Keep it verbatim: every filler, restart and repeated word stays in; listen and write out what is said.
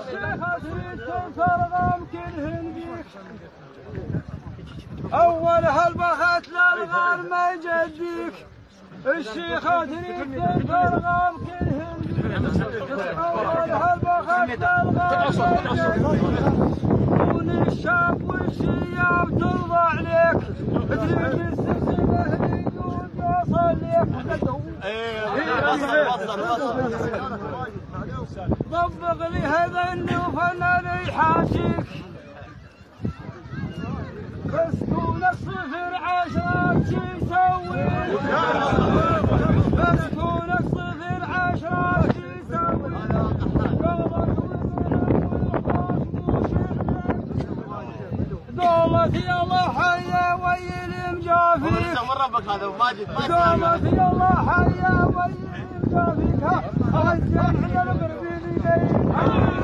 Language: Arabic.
الشيخة ترغم كلهن بيك أول هالبخت للغار ما يجديك الشيخة تريد ترغم كلهن بيك أول هالبخت للغار ما يجديك كون الشاب والشياب ترضى عليك تريد السلسلة يقول يوصل ليك طبق لي هذا النوف انا لي حاشيك بس كون الصفر عشرة شي يسوي بس كون الصفر عشرة شي يسوي قومت يلا حيا ويل مجافيك قومت يلا حيا ويل مجافيك الجمع القربي لي